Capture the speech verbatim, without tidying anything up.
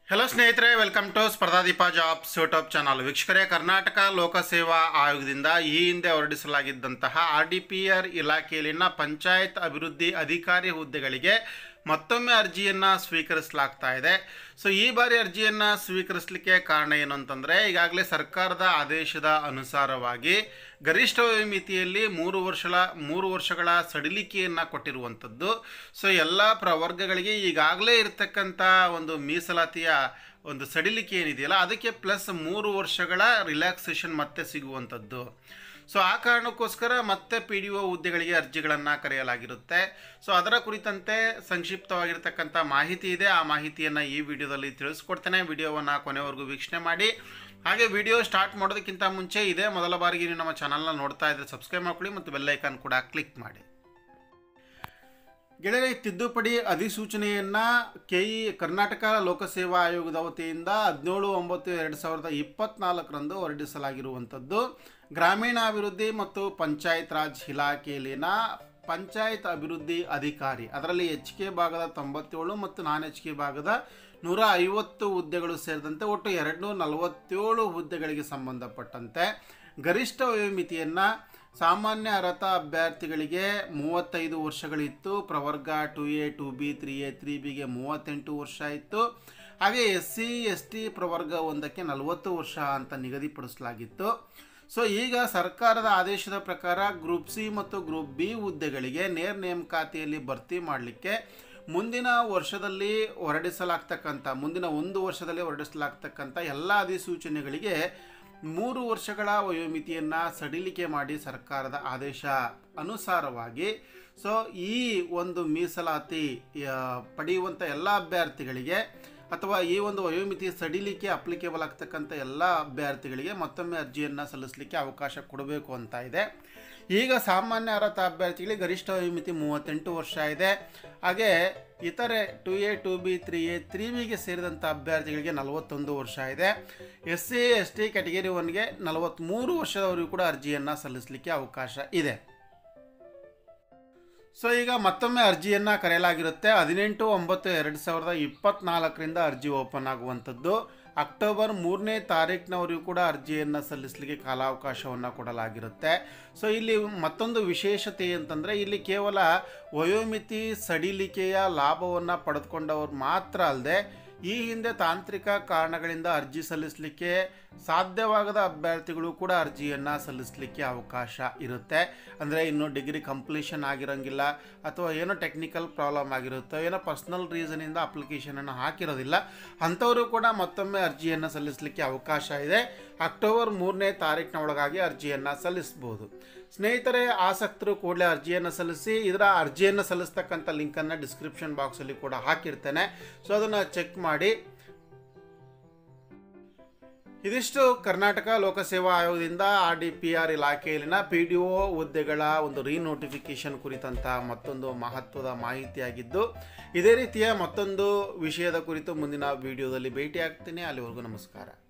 Hello ಸ್ನೇಹಿತರೆ, welcome to Spardhadeepa jobs YouTube channel. ವೀಕ್ಷಕರೇ, ಕರ್ನಾಟಕ ಲೋಕಸೇವಾ ಆಯೋಗದಿಂದ ಈ ಹಿಂದೆ ಹೊರಡಿಸಲಾಗಿದ್ದಂತಹ ಆರ್ ಡಿ ಪಿ ಆರ್ ಇಲಾಖೆಯಲ್ಲಿನ ಪಂಚಾಯತ್ ಅಭಿವೃದ್ಧಿ ಅಧಿಕಾರಿ ಹುದ್ದೆಗಳಿಗೆ ಮತ್ತೊಮ್ಮೆ ಅರ್ಜಿಯನ್ನು ಸ್ವೀಕರಿಸಲಾಗ್ತಾ ಇದೆ. ಸೊ ಈ ಬಾರಿ ಅರ್ಜಿಯನ್ನು ಸ್ವೀಕರಿಸಲಿಕ್ಕೆ ಕಾರಣ ಏನು ಅಂತಂದರೆ, ಈಗಾಗಲೇ ಸರ್ಕಾರದ ಆದೇಶದ ಅನುಸಾರವಾಗಿ ಗರಿಷ್ಠ ವಯೋಮಿತಿಯಲ್ಲಿ ಮೂರು ವರ್ಷಗಳ ಮೂರು ವರ್ಷಗಳ ಸಡಿಲಿಕೆಯನ್ನು ಕೊಟ್ಟಿರುವಂಥದ್ದು. ಸೊ ಎಲ್ಲ ಪ್ರವರ್ಗಗಳಿಗೆ ಈಗಾಗಲೇ ಇರತಕ್ಕಂಥ ಒಂದು ಮೀಸಲಾತಿಯ ಒಂದು ಸಡಿಲಿಕೆ ಏನಿದೆಯಲ್ಲ, ಅದಕ್ಕೆ ಪ್ಲಸ್ ಮೂರು ವರ್ಷಗಳ ರಿಲ್ಯಾಕ್ಸೇಷನ್ ಮತ್ತೆ ಸಿಗುವಂಥದ್ದು. ಸೊ ಆ ಕಾರಣಕ್ಕೋಸ್ಕರ ಮತ್ತೆ ಪಿ ಡಿ ಒ ಹುದ್ದೆಗಳಿಗೆ ಅರ್ಜಿಗಳನ್ನು ಕರೆಯಲಾಗಿರುತ್ತೆ. ಸೊ ಅದರ ಕುರಿತಂತೆ ಸಂಕ್ಷಿಪ್ತವಾಗಿರ್ತಕ್ಕಂಥ ಮಾಹಿತಿ ಇದೆ. ಆ ಮಾಹಿತಿಯನ್ನು ಈ ವಿಡಿಯೋದಲ್ಲಿ ತಿಳಿಸ್ಕೊಡ್ತೇನೆ. ವಿಡಿಯೋವನ್ನು ಕೊನೆವರೆಗೂ ವೀಕ್ಷಣೆ ಮಾಡಿ. ಹಾಗೆ ವಿಡಿಯೋ ಸ್ಟಾರ್ಟ್ ಮಾಡೋದಕ್ಕಿಂತ ಮುಂಚೆ ಇದೇ ಮೊದಲ ಬಾರಿಗೆ ನೀವು ನಮ್ಮ ಚಾನಲ್ನ ನೋಡ್ತಾ ಇದ್ದರೆ ಸಬ್ಸ್ಕ್ರೈಬ್ ಮಾಡ್ಕೊಳ್ಳಿ ಮತ್ತು ಬೆಲ್ ಐಕಾನ್ ಕೂಡ ಕ್ಲಿಕ್ ಮಾಡಿ. ಗೆಳೆಯರೆ, ತಿದ್ದುಪಡಿ ಅಧಿಸೂಚನೆಯನ್ನು ಕೆ ಇ ಕರ್ನಾಟಕ ಲೋಕಸೇವಾ ಆಯೋಗದ ವತಿಯಿಂದ ಹದಿನೇಳು ಒಂಬತ್ತು ಎರಡು ಸಾವಿರದ ಇಪ್ಪತ್ತ್ನಾಲ್ಕರಂದು ಹೊರಡಿಸಲಾಗಿರುವಂಥದ್ದು. ಗ್ರಾಮೀಣಾಭಿವೃದ್ಧಿ ಮತ್ತು ಪಂಚಾಯತ್ ರಾಜ್ ಇಲಾಖೆಯಲ್ಲಿನ ಪಂಚಾಯತ್ ಅಭಿವೃದ್ಧಿ ಅಧಿಕಾರಿ, ಅದರಲ್ಲಿ ಎಚ್ ಕೆ ಭಾಗದ ತೊಂಬತ್ತೇಳು ಮತ್ತು ನಾನ್ ಎಚ್ ಕೆ ಭಾಗದ ನೂರ ಐವತ್ತು ಹುದ್ದೆಗಳು ಸೇರಿದಂತೆ ಒಟ್ಟು ಎರಡು ನೂರ ನಲವತ್ತೇಳು ಹುದ್ದೆಗಳಿಗೆ ಸಂಬಂಧಪಟ್ಟಂತೆ ಗರಿಷ್ಠ ವಯೋಮಿತಿಯನ್ನು ಸಾಮಾನ್ಯ ಅರ್ಹತಾ ಅಭ್ಯರ್ಥಿಗಳಿಗೆ ಮೂವತ್ತೈದು ವರ್ಷಗಳಿತ್ತು. ಪ್ರವರ್ಗ two A two B three A three ಬಿಗೆ ಮೂವತ್ತೆಂಟು ವರ್ಷ ಇತ್ತು. ಹಾಗೆ ಎಸ್ ಸಿ ಎಸ್ ಟಿ ಪ್ರವರ್ಗ ಒಂದಕ್ಕೆ ನಲವತ್ತು ವರ್ಷ ಅಂತ ನಿಗದಿಪಡಿಸಲಾಗಿತ್ತು. ಸೊ ಈಗ ಸರ್ಕಾರದ ಆದೇಶದ ಪ್ರಕಾರ ಗ್ರೂಪ್ ಸಿ ಮತ್ತು ಗ್ರೂಪ್ ಬಿ ಹುದ್ದೆಗಳಿಗೆ ನೇರ ನೇಮಕಾತಿಯಲ್ಲಿ ಭರ್ತಿ ಮಾಡಲಿಕ್ಕೆ ಮುಂದಿನ ವರ್ಷದಲ್ಲಿ ಹೊರಡಿಸಲಾಗ್ತಕ್ಕಂಥ ಮುಂದಿನ ಒಂದು ವರ್ಷದಲ್ಲಿ ಹೊರಡಿಸಲಾಗ್ತಕ್ಕಂಥ ಎಲ್ಲ ಅಧಿಸೂಚನೆಗಳಿಗೆ ಮೂರು ವರ್ಷಗಳ ವಯೋಮಿತಿಯನ್ನು ಸಡಿಲಿಕೆ ಮಾಡಿ ಸರ್ಕಾರದ ಆದೇಶ ಅನುಸಾರವಾಗಿ ಸೊ ಈ ಒಂದು ಮೀಸಲಾತಿ ಪಡೆಯುವಂಥ ಎಲ್ಲ ಅಭ್ಯರ್ಥಿಗಳಿಗೆ ಅಥವಾ ಈ ಒಂದು ವಯೋಮಿತಿ ಸಡಿಲಿಕೆ ಅಪ್ಲಿಕೇಬಲ್ ಆಗ್ತಕ್ಕಂಥ ಎಲ್ಲ ಅಭ್ಯರ್ಥಿಗಳಿಗೆ ಮತ್ತೊಮ್ಮೆ ಅರ್ಜಿಯನ್ನು ಸಲ್ಲಿಸಲಿಕ್ಕೆ ಅವಕಾಶ ಕೊಡಬೇಕು ಅಂತ ಇದೆ. ಈಗ ಸಾಮಾನ್ಯ ಅರ್ಹತಾ ಅಭ್ಯರ್ಥಿಗಳಿಗೆ ಗರಿಷ್ಠ ವಯೋಮಿತಿ ಮೂವತ್ತೆಂಟು ವರ್ಷ ಇದೆ. ಹಾಗೆ ಇತರೆ two A two B three A three ಬಿಗೆ ಸೇರಿದಂಥ ಅಭ್ಯರ್ಥಿಗಳಿಗೆ ನಲವತ್ತೊಂದು ವರ್ಷ ಇದೆ. S C S T category ಒನ್ಗೆ ನಲವತ್ತ್ಮೂರು ವರ್ಷದವರೆಗೂ ಕೂಡ ಅರ್ಜಿಯನ್ನು ಸಲ್ಲಿಸಲಿಕ್ಕೆ ಅವಕಾಶ ಇದೆ. ಸೊ ಈಗ ಮತ್ತೊಮ್ಮೆ ಅರ್ಜಿಯನ್ನು ಕರೆಯಲಾಗಿರುತ್ತೆ. ಹದಿನೆಂಟು ಒಂಬತ್ತು ಎರಡು ಸಾವಿರದ ಇಪ್ಪತ್ತ್ನಾಲ್ಕರಿಂದ ಅರ್ಜಿ ಓಪನ್ ಆಗುವಂಥದ್ದು. ಅಕ್ಟೋಬರ್ ಮೂರನೇ ತಾರೀಕಿನವರೆಗೂ ಕೂಡ ಅರ್ಜಿಯನ್ನು ಸಲ್ಲಿಸಲಿಕ್ಕೆ ಕಾಲಾವಕಾಶವನ್ನು ಕೊಡಲಾಗಿರುತ್ತೆ. ಸೊ ಇಲ್ಲಿ ಮತ್ತೊಂದು ವಿಶೇಷತೆ ಅಂತಂದರೆ, ಇಲ್ಲಿ ಕೇವಲ ವಯೋಮಿತಿ ಸಡಿಲಿಕೆಯ ಲಾಭವನ್ನು ಪಡೆದುಕೊಂಡವರು ಮಾತ್ರ ಅಲ್ಲದೆ ಈ ಹಿಂದೆ ತಾಂತ್ರಿಕ ಕಾರಣಗಳಿಂದ ಅರ್ಜಿ ಸಲ್ಲಿಸಲಿಕ್ಕೆ ಸಾಧ್ಯವಾಗದ ಅಭ್ಯರ್ಥಿಗಳು ಕೂಡ ಅರ್ಜಿಯನ್ನು ಸಲ್ಲಿಸಲಿಕ್ಕೆ ಅವಕಾಶ ಇರುತ್ತೆ. ಅಂದರೆ ಇನ್ನೂ ಡಿಗ್ರಿ ಕಂಪ್ಲೀಷನ್ ಆಗಿರೋಂಗಿಲ್ಲ, ಅಥವಾ ಏನೋ ಟೆಕ್ನಿಕಲ್ ಪ್ರಾಬ್ಲಮ್ ಆಗಿರುತ್ತೋ, ಏನೋ ಪರ್ಸ್ನಲ್ ರೀಸನಿಂದ ಅಪ್ಲಿಕೇಶನನ್ನು ಹಾಕಿರೋದಿಲ್ಲ, ಅಂಥವರು ಕೂಡ ಮತ್ತೊಮ್ಮೆ ಅರ್ಜಿಯನ್ನು ಸಲ್ಲಿಸಲಿಕ್ಕೆ ಅವಕಾಶ ಇದೆ. ಅಕ್ಟೋಬರ್ ಮೂರನೇ ತಾರೀಕಿನ ಒಳಗಾಗಿ ಅರ್ಜಿಯನ್ನು ಸಲ್ಲಿಸ್ಬೋದು. ಸ್ನೇಹಿತರೆ, ಆಸಕ್ತರು ಕೂಡಲೇ ಅರ್ಜಿಯನ್ನು ಸಲ್ಲಿಸಿ. ಇದರ ಅರ್ಜಿಯನ್ನು ಸಲ್ಲಿಸ್ತಕ್ಕಂಥ ಲಿಂಕನ್ನು ಡಿಸ್ಕ್ರಿಪ್ಷನ್ ಬಾಕ್ಸಲ್ಲಿ ಕೂಡ ಹಾಕಿರ್ತೇನೆ. ಸೊ ಅದನ್ನು ಚೆಕ್ ಮಾಡಿ. ಇದಿಷ್ಟು ಕರ್ನಾಟಕ ಲೋಕಸೇವಾ ಆಯೋಗದಿಂದ ಆರ್ ಡಿ ಪಿ ಆರ್ ಇಲಾಖೆಯಲ್ಲಿನ ಪಿ ಡಿ ಒ ಹುದ್ದೆಗಳ ಒಂದು ರೀನೋಟಿಫಿಕೇಷನ್ ಕುರಿತಂಥ ಮತ್ತೊಂದು ಮಹತ್ವದ ಮಾಹಿತಿಯಾಗಿದ್ದು, ಇದೇ ರೀತಿಯ ಮತ್ತೊಂದು ವಿಷಯದ ಕುರಿತು ಮುಂದಿನ ವಿಡಿಯೋದಲ್ಲಿ ಭೇಟಿ ಆಗ್ತೀನಿ. ಅಲ್ಲಿವರೆಗೂ ನಮಸ್ಕಾರ.